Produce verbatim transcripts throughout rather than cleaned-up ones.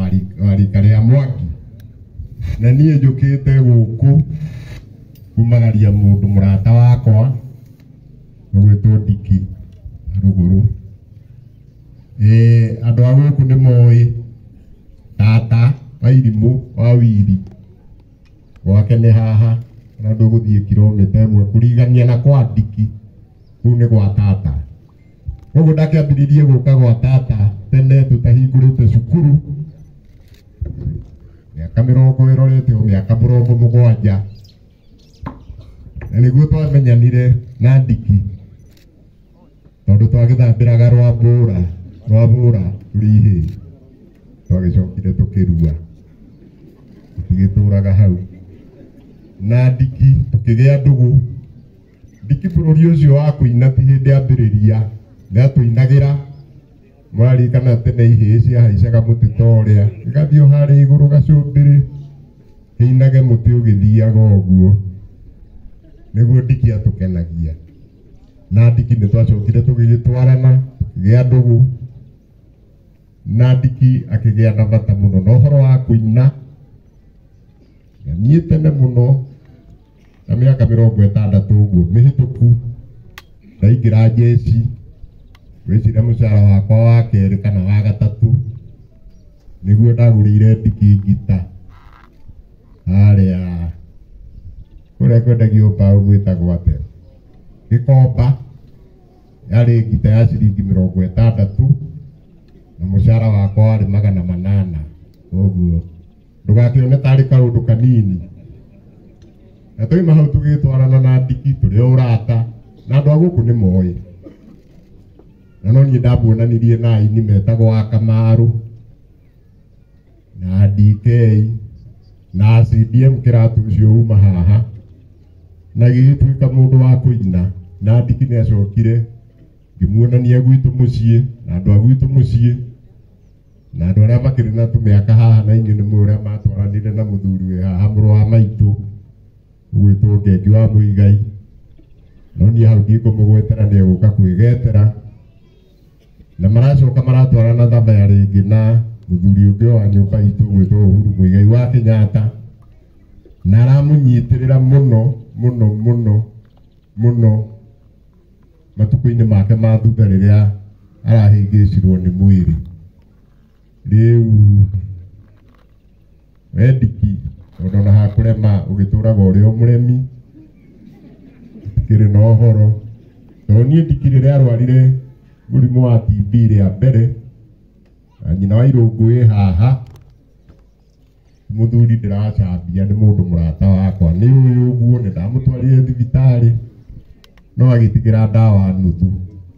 warika ria Mwaki na niĩ njũkĩte gũkũ kumagaria mũndũ mũrata wakwa ũgwĩtwo Ndiki Rũgũrũ. Eh, andũ a gũkũ nĩ moĩ tata wa Irimũ wa Wili gwake nĩ haha na ndũgũthiĩ kilomita ĩmwe kũrigania na kwa Ndiki kũu nĩ gwa tata. Koguo ndakĩambĩrĩirie gũka gwa tata tene tũtahingũrĩte cukuru mĩaka mĩrongo ĩrorete o mĩaka mĩrongo mũgwanja na nĩguo twamenyanire na Ndiki tondũ twagĩthambĩraga rwa mbũra rwa mbũra tũrĩ ihĩ twagĩcokire tũkĩrua tũgĩtũraga hau na Ndiki tũkĩgĩa ndũgũ. Ndiki bũrũri ũcio wa kũina ti hĩndĩ ambĩrĩria nĩ atũinagĩra mwarikana tene ihĩ ciahaicaga mũtĩ ta ũrĩa gĩgathiĩ o harĩa igũrũ gacũmbĩrĩ kĩinage mũtĩ ũgĩthiaga ũguo nĩguo Ndiki atũkenagia. Na Ndiki nĩ twacokire tũgĩgĩtwarana gĩa ndũgũ na Ndiki akĩgĩa na bata mũno na ũhoro wa kũina na niĩ tene mũno na mĩaka mĩrongo ĩtandatũ ũguo mĩhĩtũku ndaingĩra njeci wĩcire mũcara wakwa wa kerĩ kana wa gatatũ nĩguo ndagũrĩire Ndiki ngita harĩa kũrĩa kwendagio mbaũ gwĩtagwo atĩa Gĩkomba, yarĩ ngita ya ciringi mĩrongo ĩtandatũ na mũcara wakwa warĩ magana manana. Ũguo ndũgakĩone tarĩ kaũndũ kanini. Na tũima hau tũgĩtwarana na Ndiki tũrĩ o ũrata na andũ a gũkũ nĩ moĩ. Na no niĩ ndamuonanirie na aini metagwo wa Kamarũ na D K na C D M kĩratu ũcio uma haha na gĩgĩtuĩka mũndũ wa kũina. Na Ndiki nĩ acokire ngĩmuonania gwitũ mũciĩ na andũ a gwitũ mũciĩ na andũ arĩa makĩrĩ na tũmĩaka haha na inyuĩ nĩ mũĩ ũrĩa matwaranire na mũthuri wĩ haha mũrũ wa maitũ ũgwĩtwo Ngengi wa Mũigai. No niĩ hau ndikũmũgwetera nĩ egũka kwĩgetera na maracoka maratwarana thabaya rĩngĩ na mũthuri ũngĩ wa nyũmba itũ ũgwĩtwo Uhuru Mũigai wa Kenyatta na aramũnyitĩrĩra mũno mũno mũno mũno matukũ-inĩ make ma thutha rĩrĩa arahĩngĩcirwo nĩ mwĩrĩ. Rĩu we Ndiki tondũ ona hakũrema ũgĩtũraga ũrĩ o mũremi kĩrĩ na ũhoro tondũ niĩ Ndiki rĩrĩa arwarire mũrimũ wa T B rĩa mbere na nyina wa Irũngũ ĩ haha mũthuri ndĩracambia nĩ mũndũ mũrata wakwa nĩ ũyũ ũguo nĩ ndamũtwarire thibitarĩ no agĩtigĩra ndawa nuthu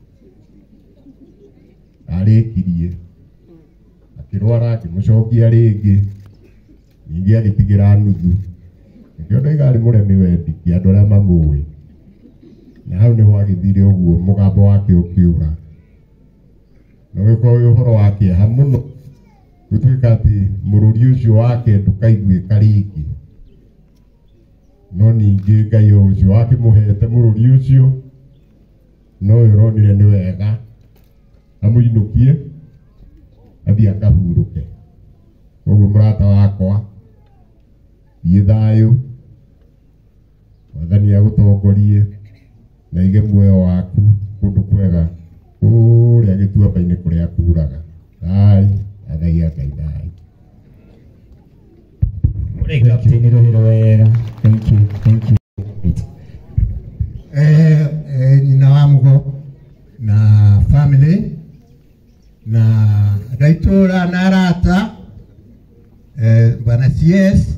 arĩkirie akĩrwara akĩmũcokia rĩngĩ ningĩ agĩtigĩra nuthu nĩkĩo ndoiga arĩ mũremi we Ndiki andũ arĩa mamũĩ na hau nĩho agĩthire ũguo mũgambo wake ũkĩũra na gũkorwo ũhoro wa kĩeha mũno gũtuĩka atĩ mũrũri ũcio wake ndũkaiguĩka rĩngĩ. No ningĩ Ngai o ũcio akĩmũhete mũrũri ũcio no ũronire nĩ wega amũinũkie athiĩ akahurũke. Koguo mũrata wakwa thiĩ thayũ Mwathani agũtongorie na ige muoyo waku kũndũ kwega kũrĩa gĩtuamba-inĩ kũrĩa kuuraga. Thai athagia Ngai thai. Captain Rohero wega. Thank you. Thank you. Eh, eh, nyina wa Mugo na family na Raitora na arata eh, bana C S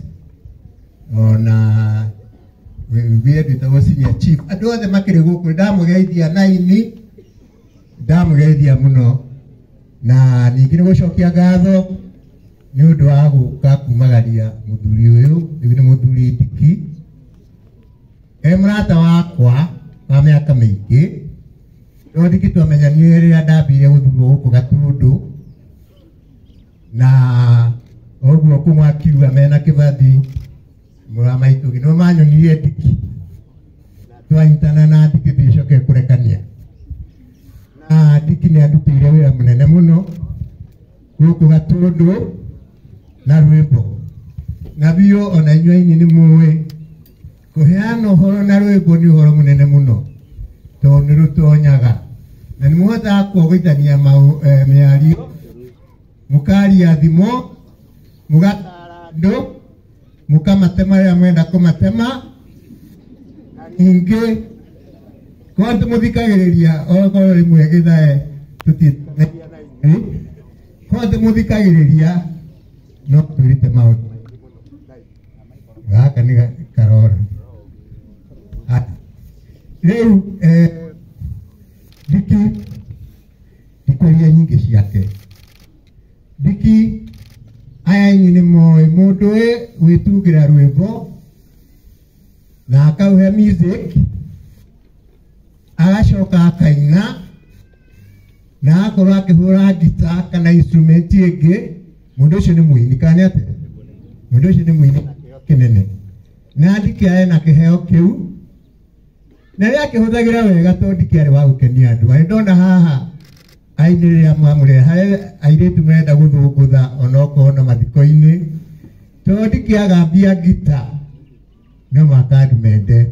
ona wĩwĩ ndĩtagwo senior chief andũ othe makĩrĩ gũkũ ndamũgeithia na ini ndamũgeithia mũno na ningĩ nĩ gũcokia ngatho nĩ ũndũ wa gũka kumagaria mũthuri ũyũ nĩ mũthuri Ndiki e mũrata wakwa wa mĩaka mĩingĩ no Ndiki twamenyanire rĩrĩa ndambire gũthurwo gũkũ Gatũndũ na ũguo kuma akiuga mena kĩbathi mũra maitũ gino manyonirie Ndiki twanyitana na Ndiki tũcoke kũrekania na Ndiki nĩ andutĩire wĩra mũnene mũno gũkũ Gatũndũ na rwimbo na bio ona inyuĩ ini nĩ mũĩ kũheana ũhoro na rwimbo nĩ ũhoro mũnene mũno tondũ nĩ rũtonyaga na nĩ mũhotaga kuogithania mĩario mũkaria thimo mũgatara andũ mũkamatema rĩrĩa mwenda kũmatema ningĩ korwo tũmũthikagĩrĩria okorwo rĩmwe gĩthae tũtitũmeria na inyuĩ korwo tũmũthikagĩrĩria no twĩrute maũndũ gaka nĩ karora rĩu Diki ndikũria nyingĩ ciake Diki aya ini nĩ moĩ mũndũ ũyũ gwĩtungĩra rwĩmbo na akauhe music agacoka akaina na akorwo akĩhũra ngita kana instrument ĩngĩ mũndũ ũcio nĩ mũini kana atĩa mũndũ ũcio nĩ mũini kĩnene na Diki arĩ na kĩheo kĩu na rĩrĩa akĩhũthagĩra wega tondũ Diki arĩ wa gũkenia andũ arĩ ndona haha ainĩrĩra mwamũre harĩ airĩtu marenda gũthũngũtha onokorwo na mathiko-inĩ tondũ Diki agambia ngita no makandi mende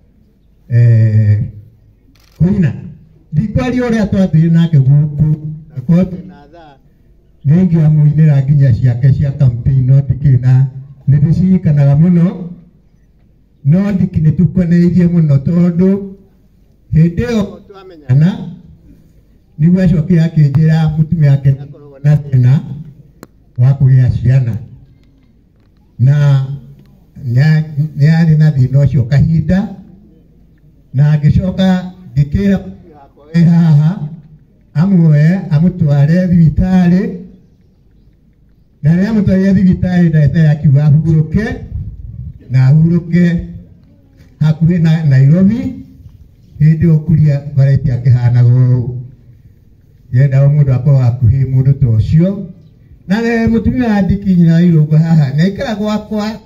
kũina ndikwaria ũrĩa twathiĩ nake gũkũ na korwo twĩna thaa nĩngĩamũinĩra nginya ciake cia campaign no Diki na nĩ ndĩcirikanaga mũno no Diki nĩ tũkoneirie mũno tondũ hĩndĩ ĩyo twamenyana nĩguo acokire akĩnjĩra mũtumia wake nĩakoragwo na thĩna wa kũgĩa ciana na nĩ arĩ na thĩna ũcio kahinda na ngĩcoka ngĩkĩra wĩ haha amuoye amũtware thibitarĩ na rĩrĩa amũtwarire thibitarĩ ndagĩtarĩ akiuga ahurũke na ahurũke hakuhĩ na Nairobi hĩndĩ ũkuria barĩti akĩhanaga ũũ yendaga mũndũ akorwo hakuhĩ mũndũ ta ũcio na mũtumia wa Diki nyina wa Irũngũ haha nĩ aikara gwakwa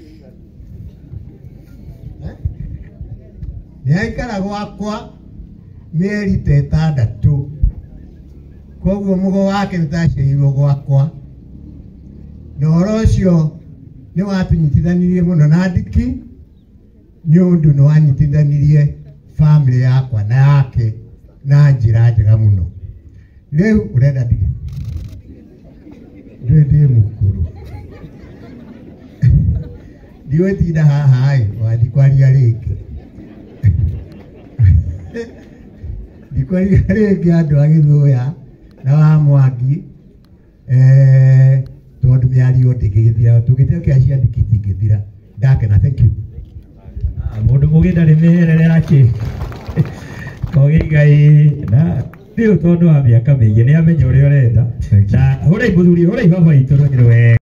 nĩ aikara gwakwa mĩeri ta ĩtandatũ koguo mũgo wake nĩ taciairwo gwakwa na ũhoro ũcio nĩ watũnyitithanirie mũno na Diki nĩ ũndũ nĩ wanyitithanirie family yakwa na yake na njĩra njega mũno rĩu ũrenda Diki ndĩ mũkũrũ ndiwĩtinda haha ĩ wathiĩ kwaria rĩngĩ ndikwaria rĩngĩ andũ a Gĩthũya na wa Mwangi tondũ mĩario ndĩngĩgĩthira tũngĩtekia cia Diki tingĩthira ndakena thank you mũndũ mũgĩ ndarĩ mĩherere yake koge Ngai na rĩu tondũ wa mĩaka mĩingĩ nĩ amenya ũrĩa ũrenda na hũra ibũthuri hũra ibaba itũ rũnyĩrĩ wega